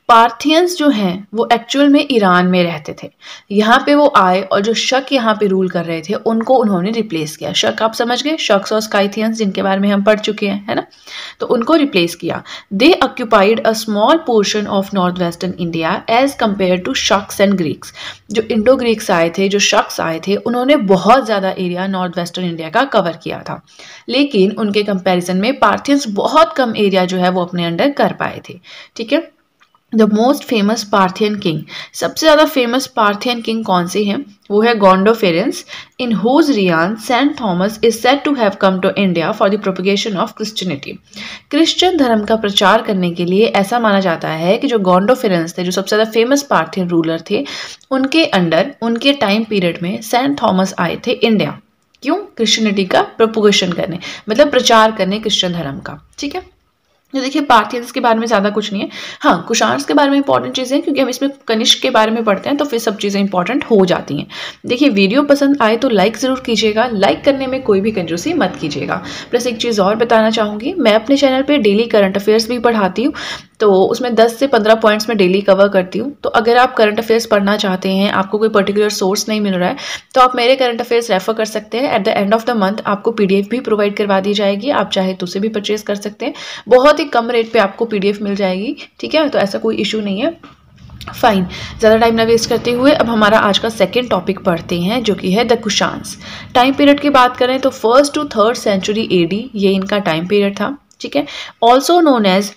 पार्थियंस जो हैं वो एक्चुअल में ईरान में रहते थे। यहाँ पे वो आए और जो शक यहाँ पे रूल कर रहे थे उनको उन्होंने रिप्लेस किया। शक आप समझ गए, शक्स और स्काइथियंस जिनके बारे में हम पढ़ चुके हैं, है ना। तो उनको रिप्लेस किया। They occupied a small portion of north western India as compare to Shakas and Greeks. जो इंडो ग्रीक्स आए थे, जो शक्स आए थे, उन्होंने बहुत ज़्यादा एरिया नॉर्थ वेस्टर्न इंडिया का कवर किया था, लेकिन उनके कंपैरिजन में पार्थियंस बहुत कम एरिया जो है वो अपने अंडर कर पाए थे। ठीक है। The most famous Parthian king, सबसे ज़्यादा फेमस पार्थियन किंग कौन से हैं? वो है Gondophares, in whose reign Saint Thomas is said to have come to India for the propagation of Christianity. Christian धर्म का प्रचार करने के लिए ऐसा माना जाता है कि जो गोंडोफेरेंस थे, जो सबसे ज़्यादा फेमस पार्थियन रूलर थे, उनके अंडर उनके टाइम पीरियड में सेंट थॉमस आए थे इंडिया। क्यों? क्रिश्चियनिटी का प्रोपगेशन करने, मतलब प्रचार करने क्रिश्चियन धर्म का। ठीक है। तो देखिए पार्थियंस के बारे में ज़्यादा कुछ नहीं है। हाँ, कुषाण्स के बारे में इंपॉर्टेंट चीज़ें, क्योंकि हम इसमें कनिष्क के बारे में पढ़ते हैं तो फिर सब चीज़ें इंपॉर्टेंट हो जाती हैं। देखिए वीडियो पसंद आए तो लाइक ज़रूर कीजिएगा, लाइक करने में कोई भी कंजूसी मत कीजिएगा। प्लस एक चीज़ और बताना चाहूँगी, मैं अपने चैनल पर डेली करंट अफेयर्स भी पढ़ाती हूँ, तो उसमें 10 से 15 पॉइंट्स में डेली कवर करती हूँ। तो अगर आप करंट अफेयर्स पढ़ना चाहते हैं, आपको कोई पर्टिकुलर सोर्स नहीं मिल रहा है, तो आप मेरे करंट अफेयर्स रेफर कर सकते हैं। At the end of the month आपको पीडीएफ भी प्रोवाइड करवा दी जाएगी, आप चाहे तो उसे भी परचेज कर सकते हैं। बहुत ही कम रेट पे आपको पीडीएफ मिल जाएगी। ठीक है, तो ऐसा कोई इशू नहीं है। फाइन, ज़्यादा टाइम ना वेस्ट करते हुए अब हमारा आज का सेकेंड टॉपिक पढ़ते हैं, जो कि है द कुषाण्स। टाइम पीरियड की बात करें तो 1st to 3rd century AD ये इनका टाइम पीरियड था। ठीक है। ऑल्सो नोन एज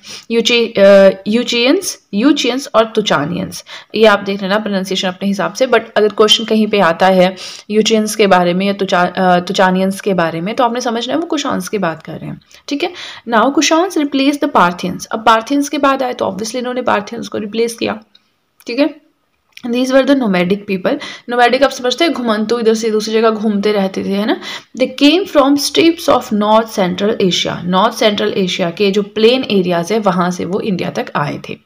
यूचियंस और तुचानियंस। ये आप देख लेना प्रोनाउंसिएशन अपने हिसाब से, बट अगर क्वेश्चन कहीं पे आता है यूचियंस के बारे में या तुचानियंस के बारे में, तो आपने समझना है वो कुषाण्स की बात कर रहे हैं। ठीक है। Now Kushans replace the Parthians. अब पार्थियंस के बाद आए तो ऑब्वियसली इन्होंने पार्थियंस को रिप्लेस किया। ठीक है। These were the nomadic people. Nomadic आप समझते हैं, घुमंतु, इधर से दूसरी जगह घूमते रहते थे, है ना। They came from steppes of North Central Asia. North Central Asia के जो प्लेन एरियाज है वहाँ से वो इंडिया तक आए थे।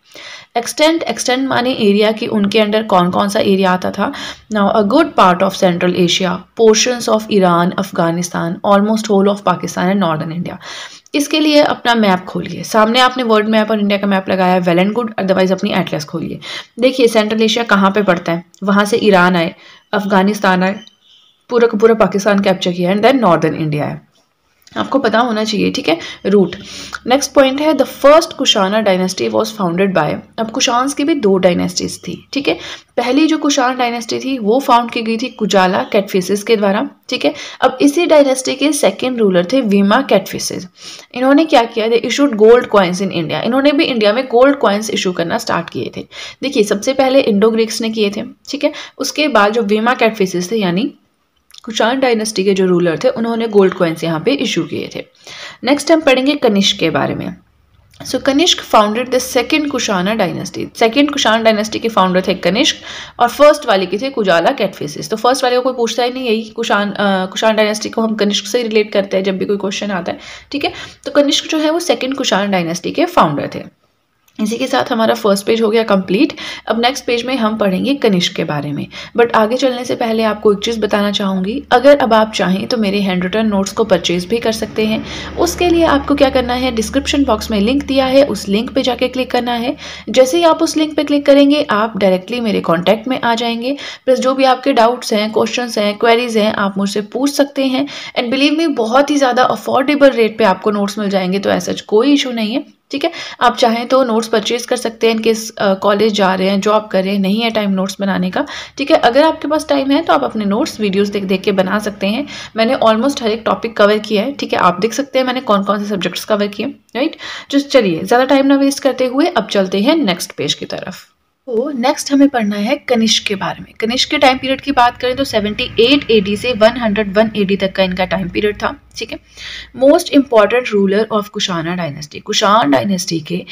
एक्सटेंड माने एरिया की उनके अंडर कौन कौन सा एरिया आता था? Now a good part of central Asia, portions of Iran, Afghanistan, almost whole of Pakistan and northern India. इसके लिए अपना मैप खोलिए, सामने आपने वर्ल्ड मैप और इंडिया का मैप लगाया है, वेल एंड गुड, अदरवाइज अपनी एटलस खोलिए। देखिए सेंट्रल एशिया कहाँ पे पड़ता है, वहाँ से ईरान आए, अफगानिस्तान आए, पूरा का पूरा पाकिस्तान कैप्चर किया, एंड देन नॉर्दर्न इंडिया है। आपको पता होना चाहिए। ठीक है, रूट। नेक्स्ट पॉइंट है the first Kushana dynasty was founded by. अब कुषाण्स की भी 2 डायनेस्टीज थी। ठीक है। पहली जो कुषाण डायनेस्टी थी वो फाउंड की गई थी कुजाला कैटफिसिस के द्वारा। ठीक है। अब इसी डायनेस्टी के सेकेंड रूलर थे वीमा कैटफिसिस। इन्होंने क्या किया? They issued gold coins in India. इन्होंने भी इंडिया में गोल्ड कॉइन्स इशू करना स्टार्ट किए थे। देखिए सबसे पहले इंडो ग्रीक्स ने किए थे। ठीक है। उसके बाद जो वीमा कैटफिसिस थे, यानी कुषाण डायनेस्टी के जो रूलर थे, उन्होंने गोल्ड कॉइन्स यहाँ पे इशू किए थे। नेक्स्ट हम पढ़ेंगे कनिष्क के बारे में। So Kanishka founded the second Kushana dynasty. Second Kushan dynasty के फाउंडर थे कनिष्क, और फर्स्ट वाले के थे कुजाला कैटफिसिस। तो फर्स्ट वाले को कोई पूछता ही नहीं, यही कुषाण डायनेस्टी को हम कनिष्क से रिलेट करते हैं जब भी कोई क्वेश्चन आता है। ठीक है। तो कनिष्क जो है वो सेकंड कुषाण डायनेस्टी के फाउंडर थे। इसी के साथ हमारा फर्स्ट पेज हो गया कंप्लीट। अब नेक्स्ट पेज में हम पढ़ेंगे कनिष्क के बारे में, बट आगे चलने से पहले आपको एक चीज़ बताना चाहूँगी। अगर अब आप चाहें तो मेरे हैंड रिटन नोट्स को परचेज भी कर सकते हैं। उसके लिए आपको क्या करना है, डिस्क्रिप्शन बॉक्स में लिंक दिया है, उस लिंक पे जाके क्लिक करना है। जैसे ही आप उस लिंक पे क्लिक करेंगे आप डायरेक्टली मेरे कॉन्टैक्ट में आ जाएंगे। प्लस जो भी आपके डाउट्स हैं, क्वेश्चन हैं, क्वेरीज हैं, आप मुझसे पूछ सकते हैं। एंड बिलीव मी, बहुत ही ज़्यादा अफोर्डेबल रेट पर आपको नोट्स मिल जाएंगे, तो ऐसा कोई इशू नहीं है। ठीक है। आप चाहें तो नोट्स परचेज कर सकते हैं, इनकेस कॉलेज जा रहे हैं, जॉब कर रहे हैं, नहीं है टाइम नोट्स बनाने का। ठीक है। अगर आपके पास टाइम है तो आप अपने नोट्स वीडियोस देख देख के बना सकते हैं। मैंने ऑलमोस्ट हर एक टॉपिक कवर किया है। ठीक है। आप देख सकते हैं मैंने कौन कौन से सब्जेक्ट्स कवर किए। राइट। जो चलिए ज़्यादा टाइम ना वेस्ट करते हुए अब चलते हैं नेक्स्ट पेज की तरफ। तो नेक्स्ट हमें पढ़ना है कनिष्क के बारे में। कनिष्क के टाइम पीरियड की बात करें तो 78 एडी से 101 एडी तक का इनका टाइम पीरियड था। ठीक है। Most important ruler of Kushana dynasty. Kushan dynasty के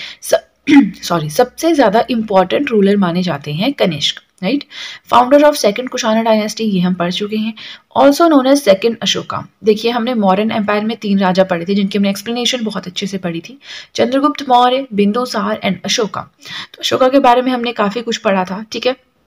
सबसे ज़्यादा इंपॉर्टेंट रूलर माने जाते हैं Kanishka. Right. Founder of second Kushana dynasty ये हम पढ़ चुके हैं। Also known as second Ashoka. देखिए हमने मौर्यन एम्पायर में 3 राजा पढ़े थे जिनकी हमने एक्सप्लेनेशन बहुत अच्छे से पढ़ी थी, चंद्रगुप्त मौर्य, बिंदुसार एंड अशोका। तो अशोका के बारे में हमने काफ़ी कुछ पढ़ा था। ठीक है।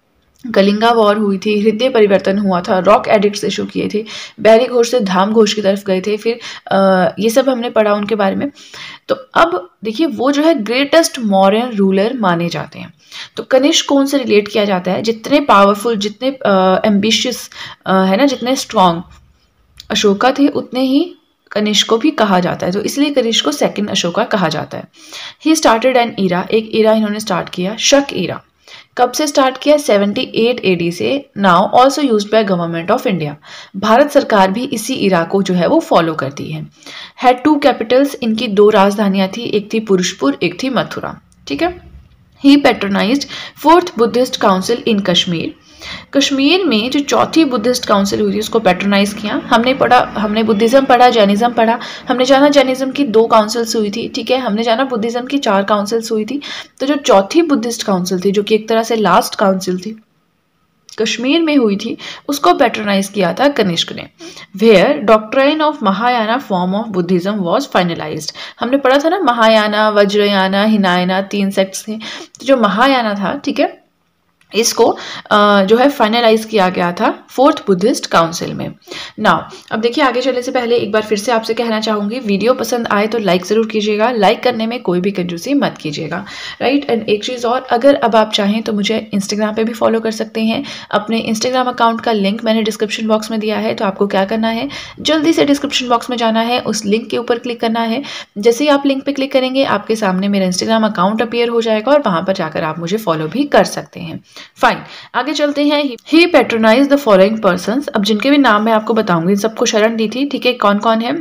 कलिंगा वॉर हुई थी, हृदय परिवर्तन हुआ था, रॉक एडिक्ट्स इशू किए थे, बहरी घोष से धाम घोष की तरफ गए थे, फिर ये सब हमने पढ़ा उनके बारे में। तो अब देखिए वो जो है ग्रेटेस्ट मौर्यन रूलर माने जाते हैं। तो कनिष्क कौन से रिलेट किया जाता है? जितने पावरफुल, जितने एम्बिशियस है ना, जितने स्ट्रॉन्ग अशोका थे उतने ही कनिष्क को भी कहा जाता है, तो इसलिए कनिष्क को सेकंड अशोका कहा जाता है। ही स्टार्टेड एन ईरा, एक ईरा इन्होंने स्टार्ट किया, शक ईरा। कब से स्टार्ट किया? 78 AD से। Now also used by government of India. Bharat सरकार भी इसी इरा को जो है वो फॉलो करती है। हैड 2 कैपिटल्स, इनकी 2 राजधानियां थी, एक थी पुरुषपुर, एक थी मथुरा। ठीक है। He patronized 4th Buddhist council in Kashmir. Kashmir में जो 4थी बुद्धिस्ट काउंसिल हुई थी उसको पैट्रोनाइज किया। हमने बुद्धिज्म पढ़ा, जैनिज्म पढ़ा। हमने जाना जैनिज्म की 2 काउंसिल्स हुई थी, ठीक है। हमने जाना बुद्धिज्म की 4 काउंसिल्स हुई थी। तो जो 4थी बुद्धिस्ट काउंसिल थी, जो कि एक तरह से लास्ट काउंसिल थी, कश्मीर में हुई थी, उसको पैट्रोनाइज किया था कनिष्क ने। Where doctrine of Mahayana form of Buddhism was finalized. हमने पढ़ा था ना महायाना, वज्रयाना, हिनायना 3 सेक्ट्स थे। तो जो महायाना था, ठीक है, इसको जो है फाइनलाइज किया गया था 4th बुद्धिस्ट काउंसिल में। नाउ अब देखिए आगे चलने से पहले एक बार फिर से आपसे कहना चाहूँगी, वीडियो पसंद आए तो लाइक ज़रूर कीजिएगा, लाइक करने में कोई भी कंजूसी मत कीजिएगा, राइट। एंड एक चीज़ और, अगर अब आप चाहें तो मुझे इंस्टाग्राम पे भी फॉलो कर सकते हैं। अपने इंस्टाग्राम अकाउंट का लिंक मैंने डिस्क्रिप्शन बॉक्स में दिया है। तो आपको क्या करना है, जल्दी से डिस्क्रिप्शन बॉक्स में जाना है, उस लिंक के ऊपर क्लिक करना है। जैसे ही आप लिंक पर क्लिक करेंगे आपके सामने मेरा इंस्टाग्राम अकाउंट अपीयर हो जाएगा और वहाँ पर जाकर आप मुझे फॉलो भी कर सकते हैं। फाइन, आगे चलते हैं। He patronize the following persons. अब जिनके भी नाम मैं आपको बताऊंगी, सबको शरण दी थी, ठीक है। कौन कौन है?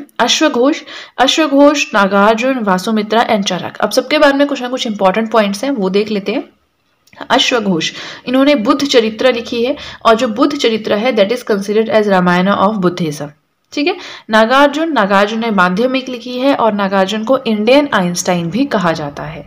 अश्वघोष, नागार्जुन, वासुमित्रा एंड चरक। अब सबके बारे में कुछ ना कुछ इंपॉर्टेंट पॉइंट्स हैं, वो देख लेते हैं। अश्वघोष, इन्होंने बुद्ध चरित्र लिखी है, और जो बुद्ध चरित्र है that is considered as Ramayana of Buddhism, ठीक है। नागार्जुन ने माध्यमिक लिखी है, और नागार्जुन को इंडियन आइंस्टाइन भी कहा जाता है।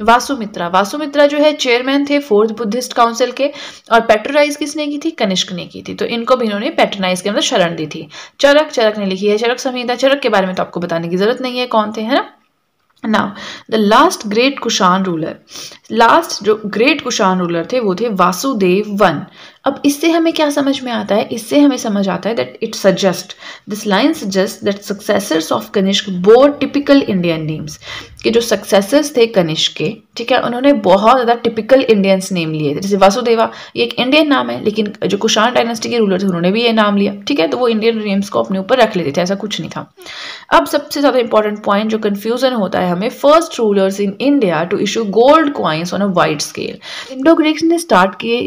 वासुमित्रा जो है चेयरमैन थे 4th बुद्धिस्ट काउंसिल के, और पैट्रोनाइज किसने की थी? कनिष्क ने की थी। तो इनको भी इन्होंने पैट्रोनाइज के मतलब शरण दी थी। चरक ने लिखी है चरक संहिता। चरक के बारे में तो आपको बताने की जरूरत नहीं है कौन थे, है ना। Now the last great Kushan ruler, last जो ग्रेट कुषाण रूलर थे वो थे वासुदेव वन। अब इससे हमें क्या समझ में आता है? इससे हमें समझ आता है that it suggest, this line suggest that successors of Kanishka bore typical Indian names, कि जो सक्सेसर्स थे कनिष्क के, ठीक है, उन्होंने बहुत ज़्यादा टिपिकल इंडियंस नेम लिए थे। जैसे वासुदेवा, ये एक इंडियन नाम है, लेकिन जो कुषाण डायनेस्टी के रूलर थे उन्होंने भी ये नाम लिया, ठीक है। तो वो इंडियन नेम्स को अपने ऊपर रख लेते थे, ऐसा कुछ नहीं था। अब सबसे ज़्यादा इंपॉर्टेंट पॉइंट जो कन्फ्यूजन होता है हमें, first rulers in India to issue gold coins on a wide scale. Indo Greeks ने स्टार्ट किए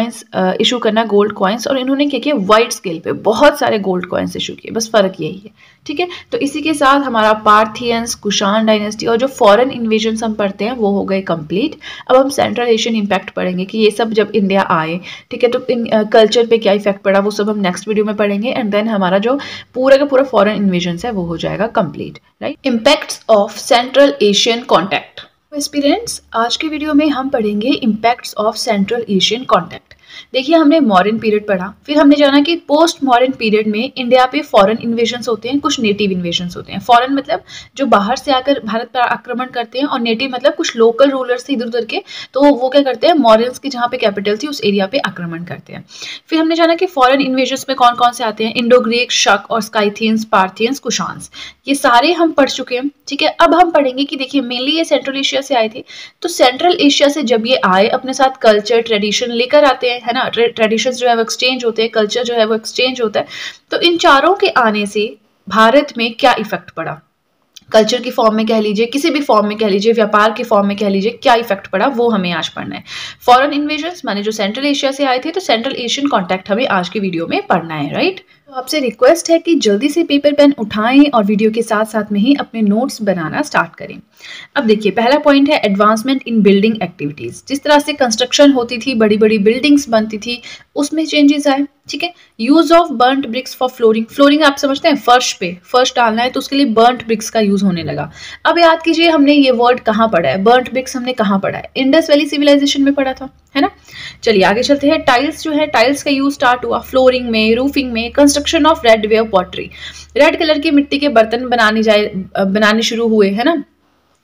इशू करना गोल्ड कॉइन्स, और इन्होंने क्या किया? वाइड स्केल पे बहुत सारे गोल्ड कॉइन्स इशू किए, बस फर्क यही है, ठीक है। तो इसी के साथ हमारा पार्थियंस, कुषाण डायनेस्टी और जो फॉरेन इन्वेजन्स हम पढ़ते हैं वो हो गए कंप्लीट। अब हम सेंट्रल एशियन इम्पैक्ट पढ़ेंगे कि ये सब जब इंडिया आए, ठीक है, तो इन कल्चर पे क्या इफेक्ट पड़ा, वो सब हम नेक्स्ट वीडियो में पढ़ेंगे। एंड देन हमारा जो पूरा का पूरा फॉरेन इन्वेजन्स है वो हो जाएगा complete, right. Impacts of central Asian contact. Aspirants, आज के वीडियो में हम पढ़ेंगे impacts of central Asian contact. देखिए हमने मॉडर्न पीरियड पढ़ा, फिर हमने जाना कि पोस्ट मॉडर्न पीरियड में इंडिया पे फॉरेन इन्वेजन्स होते हैं, कुछ नेटिव इन्वेजन्स होते हैं। फॉरेन मतलब जो बाहर से आकर भारत पर आक्रमण करते हैं, और नेटिव मतलब कुछ लोकल रूलर्स थे इधर उधर के, तो वो क्या करते हैं, मॉरियंस की जहाँ पे कैपिटल थी उस एरिया पे आक्रमण करते हैं। फिर हमने जाना कि फॉरेन इन्वेजन्स में कौन कौन से आते हैं, इंडो ग्रीक, शक और स्काइथियंस, पार्थियंस, कुशान्स, ये सारे हम पढ़ चुके हैं, ठीक है। अब हम पढ़ेंगे कि देखिए मेनली ये सेंट्रल एशिया से आए थे, तो सेंट्रल एशिया से जब ये आए अपने साथ कल्चर ट्रेडिशन लेकर आते हैं, है ना। ट्रेडिशंस जो है वो एक्सचेंज होते हैं, कल्चर जो है वो एक्सचेंज होता है। तो इन चारों के आने से भारत में क्या इफेक्ट पड़ा, कल्चर की फॉर्म में कह लीजिए, किसी भी फॉर्म में कह लीजिए, व्यापार की फॉर्म में कह लीजिए, क्या इफेक्ट पड़ा वो हमें आज पढ़ना है। फॉरेन इन्वेजन्स माने जो सेंट्रल एशिया से आए थे, तो सेंट्रल एशियन कॉन्टैक्ट हमें आज के वीडियो में पढ़ना है, राइट। तो आपसे रिक्वेस्ट है कि जल्दी से पेपर पेन उठाएं और वीडियो के साथ साथ में ही अपने नोट्स बनाना स्टार्ट करें। अब देखिए पहला पॉइंट है एडवांसमेंट इन बिल्डिंग एक्टिविटीज। जिस तरह से कंस्ट्रक्शन होती थी, बड़ी बड़ी बिल्डिंग्स बनती थी, उसमें चेंजेस आए, ठीक है। Use of burnt bricks for flooring. Flooring आप समझते हैं, फर्श पे फर्श डालना है तो उसके लिए बर्न्ट ब्रिक्स का यूज होने लगा। अब याद कीजिए हमने ये वर्ड कहाँ पढ़ा है, बर्न्ट ब्रिक्स हमने कहाँ पढ़ा है, इंडस वैली सिविलाइजेशन में पढ़ा था, है ना। चलिए आगे चलते हैं। टाइल्स जो है, टाइल्स का यूज स्टार्ट हुआ फ्लोरिंग में, रूफिंग में। Construction of red ware pottery, red colour की मिट्टी के बर्तन बनाने शुरू हुए, है ना।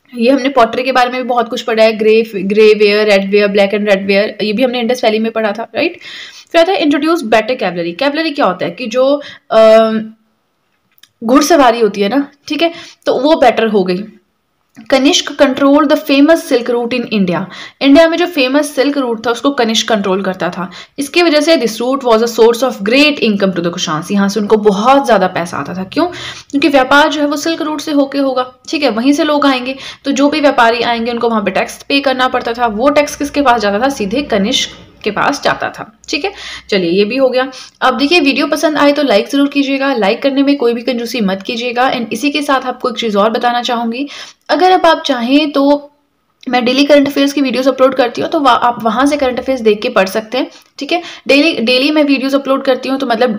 ये हमने पॉटरी के बारे में भी बहुत कुछ पढ़ा है, grey ware, red ware, black and red ware, ये भी हमने इंडस वैली में पढ़ा था, राइट। फिर आता है इंट्रोड्यूस बेटर कैवलरी। कैवलरी क्या होता है कि जो घुड़सवारी होती है ना, ठीक है, तो वो बेटर हो गई। Kanishka control the famous silk route in India. India में जो फेमस सिल्क रूट था उसको कनिष्क कंट्रोल करता था। इसकी वजह से this route was a source of great income to the Kushans. यहाँ से उनको बहुत ज्यादा पैसा आता था। क्यों? क्योंकि व्यापार जो है वो सिल्क रूट से होके होगा, ठीक है, वहीं से लोग आएंगे, तो जो भी व्यापारी आएंगे उनको वहां पे टैक्स पे करना पड़ता था। वो टैक्स किसके पास जाता था? सीधे कनिष्क के पास जाता था, ठीक है। चलिए ये भी हो गया। अब देखिए, वीडियो पसंद आए तो लाइक जरूर कीजिएगा, लाइक करने में कोई भी कंजूसी मत कीजिएगा। एंड इसी के साथ आपको एक चीज और बताना चाहूंगी, अगर अब आप चाहें तो मैं डेली करंट अफेयर्स की वीडियोस अपलोड करती हूँ, तो आप वहां से करंट अफेयर्स देख के पढ़ सकते हैं, ठीक है। डेली मैं वीडियोस अपलोड करती हूँ, तो मतलब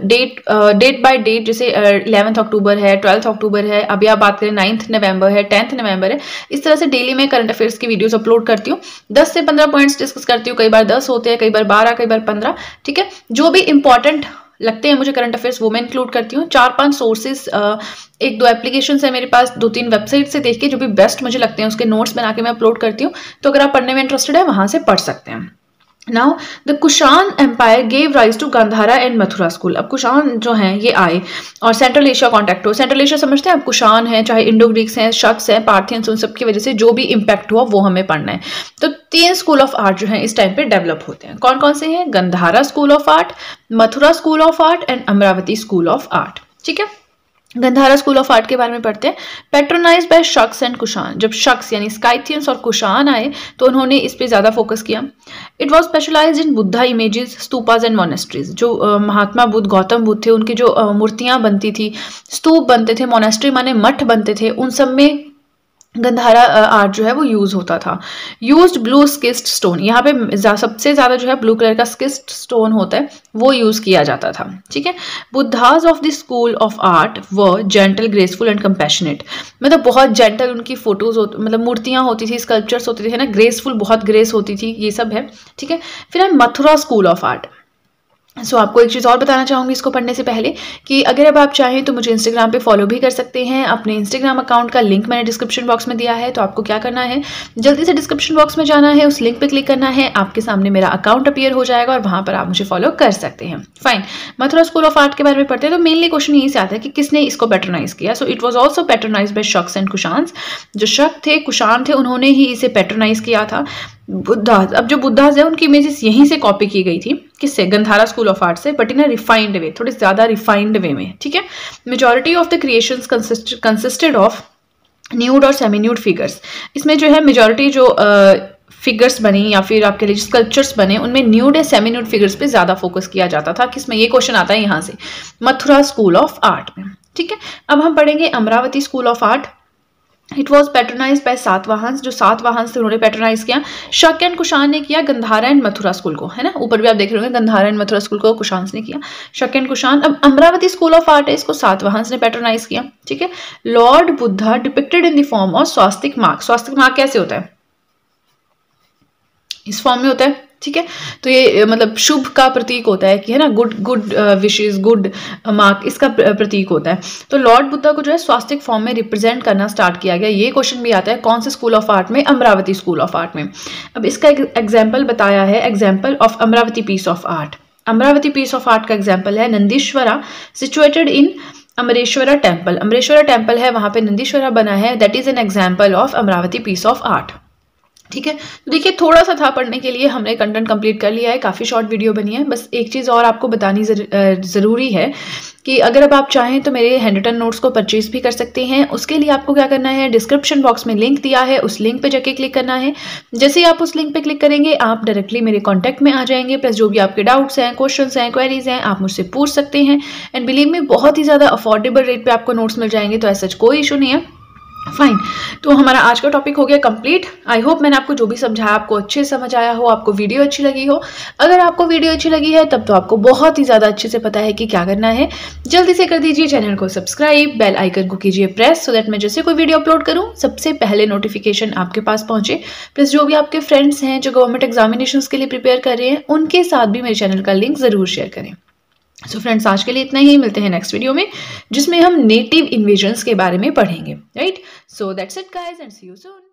डेट बाय डेट, जैसे 11 अक्टूबर है, 12 अक्टूबर है, अभी आप बात करें 9 नवंबर है, 10 नवंबर है, इस तरह से डेली मैं करंट अफेयर्स की वीडियोस अपलोड करती हूँ। 10 से 15 पॉइंट्स डिस्कस करती हूँ, कई बार 10 होते हैं, कई बार 12, कई बार 15, ठीक है। जो भी इंपॉर्टेंट लगते हैं मुझे करंट अफेयर्स वो मैं इंक्लूड करती हूँ। 4-5 सोर्सेज, 1-2 एप्लीकेशन है मेरे पास, 2-3 वेबसाइट से देख के जो भी बेस्ट मुझे लगते हैं उसके नोट्स बना के मैं अपलोड करती हूँ। तो अगर आप पढ़ने में इंटरेस्टेड है वहां से पढ़ सकते हैं। Now the Kushan empire gave rise to Gandhara and Mathura school. अब कुशान जो हैं ये आए और सेंट्रल एशिया कॉन्टैक्ट हो। सेंट्रल एशिया समझते हैं आप? कुशान है, चाहे इंडो ग्रीक्स हैं, शक्स हैं, पार्थियंस, उन सब की वजह से जो भी इम्पैक्ट हुआ वो हमें पढ़ना है। तो 3 स्कूल ऑफ आर्ट जो है इस टाइम पे डेवलप होते हैं। कौन कौन से हैं? Gandhara school of art, Mathura school of art and Amaravati school of art, ठीक है। गंधारा स्कूल ऑफ आर्ट के बारे में पढ़ते हैं। Patronise by Shakas and Kushan. जब शक्स यानी स्काइथियंस और कुशान आए तो उन्होंने इस पे ज्यादा फोकस किया। It was specialised in Buddha images, stupas and monasteries. जो महात्मा बुद्ध, गौतम बुद्ध थे, उनकी जो मूर्तियां बनती थी, स्तूप बनते थे, मोनेस्ट्री माने मठ बनते थे, उन सब में गंधारा आर्ट जो है वो यूज होता था। Used blue schist stone. यहाँ पे सबसे ज्यादा जो है ब्लू कलर का स्किस्ट स्टोन होता है वो यूज किया जाता था, ठीक है। Buddhas of the school of art were gentle, graceful and compassionate. मतलब बहुत जेंटल उनकी फोटोज मतलब मूर्तियां होती थी, स्कल्पचर्स होते थे ना, ग्रेसफुल, बहुत ग्रेस होती थी, ये सब है, ठीक है। फिर है मथुरा स्कूल ऑफ आर्ट। आपको एक चीज़ और बताना चाहूंगी इसको पढ़ने से पहले, कि अगर अब आप चाहें तो मुझे इंस्टाग्राम पे फॉलो भी कर सकते हैं। अपने इंस्टाग्राम अकाउंट का लिंक मैंने डिस्क्रिप्शन बॉक्स में दिया है। तो आपको क्या करना है, जल्दी से डिस्क्रिप्शन बॉक्स में जाना है, उस लिंक पे क्लिक करना है, आपके सामने मेरा अकाउंट अपीयर हो जाएगा और वहां पर आप मुझे फॉलो कर सकते हैं। Fine. Mathura school of art के बारे में पढ़ते हैं तो मेनली क्वेश्चन यही से आता है कि किसने इसको पैट्रोनाइज किया। So it was also patronise by Shakas and Kushans. जो शक थे, कुशान थे, उन्होंने ही इसे पैट्रोनाइज किया था। बुद्धाज, अब जो बुद्धाज है उनकी इमेजेस यहीं से कॉपी की गई थी, किससे? गंधारा स्कूल ऑफ आर्ट से, but in a refined way, थोड़ी ज्यादा रिफाइंड वे में, ठीक है। Majority of the creations consisted of nude और सेमी न्यूड फिगर्स। इसमें जो है मेजॉरिटी जो फिगर्स बनी या फिर आपके लिए स्कल्पचर्स बने उनमें न्यूड या सेमी न्यूड फिगर्स पे ज्यादा फोकस किया जाता था। किसमें? ये क्वेश्चन आता है यहाँ से, मथुरा स्कूल ऑफ आर्ट में, ठीक है। अब हम पढ़ेंगे Amaravati school of art. It was patronise by Satavahanas. जो सातवाहंस थे उन्होंने पैट्रोनाइज किया। शक एंड कुशान ने किया गंधारा एंड मथुरा स्कूल को, है ना, ऊपर भी आप देख रहे होंगे, गंधारा एंड मथुरा स्कूल को कुशान ने किया, शक एंड कुशान। अब अमरावती स्कूल ऑफ आर्ट है, इसको सातवाहंस ने पैट्रोनाइज किया, ठीक है। Lord Buddha depicted in the form of swastika mark. Swastika mark कैसे होता है? इस फॉर्म में होता है, ठीक है। तो ये मतलब शुभ का प्रतीक होता है कि, है ना, गुड विशेस, गुड मार्क, इसका प्रतीक होता है। तो लॉर्ड बुद्धा को जो है स्वास्तिक फॉर्म में रिप्रेजेंट करना स्टार्ट किया गया। ये क्वेश्चन भी आता है कौन से स्कूल ऑफ आर्ट में? अमरावती स्कूल ऑफ आर्ट में। अब इसका एग्जाम्पल बताया है, example of Amaravati piece of art. Amaravati piece of art का एग्जाम्पल है Nandishwara, situated in Amareshwara temple. Amareshwara temple है, वहां पे नंदीश्वरा बना है, that is an example of Amaravati piece of art, ठीक है। तो देखिए, थोड़ा सा था पढ़ने के लिए, हमने कंटेंट कंप्लीट कर लिया है, काफ़ी शॉर्ट वीडियो बनी है। बस एक चीज़ और आपको बतानी ज़रूरी है कि अगर अब आप चाहें तो मेरे हैंड रिटन नोट्स को परचेज भी कर सकते हैं। उसके लिए आपको क्या करना है, डिस्क्रिप्शन बॉक्स में लिंक दिया है, उस लिंक पे जाके क्लिक करना है। जैसे ही आप उस लिंक पे क्लिक करेंगे आप डायरेक्टली मेरे कॉन्टैक्ट में आ जाएंगे। प्लस जो भी आपके डाउट्स हैं, क्वेश्चंस हैं, क्वेरीज हैं, आप मुझसे पूछ सकते हैं। एंड बिलीव मी, बहुत ही ज़्यादा अफोर्डेबल रेट पर आपको नोट्स मिल जाएंगे, तो ऐसा कोई इशू नहीं है। फाइन। तो हमारा आज का टॉपिक हो गया कंप्लीट। आई होप मैंने आपको जो भी समझाया आपको अच्छे से समझ आया हो, आपको वीडियो अच्छी लगी हो। अगर आपको वीडियो अच्छी लगी है तब तो आपको बहुत ही ज़्यादा अच्छे से पता है कि क्या करना है। जल्दी से कर दीजिए चैनल को सब्सक्राइब, बेल आइकन को कीजिए प्रेस, सो दैट मैं जैसे कोई वीडियो अपलोड करूँ सबसे पहले नोटिफिकेशन आपके पास पहुंचे। प्लस जो भी आपके फ्रेंड्स हैं जो गवर्नमेंट एग्जामिनेशन के लिए प्रिपेयर कर रहे हैं उनके साथ भी मेरे चैनल का लिंक ज़रूर शेयर करें। सो फ्रेंड्स, आज के लिए इतना ही। मिलते हैं नेक्स्ट वीडियो में जिसमें हम नेटिव इन्वेजन्स के बारे में पढ़ेंगे, right. So that's it guys and see you soon.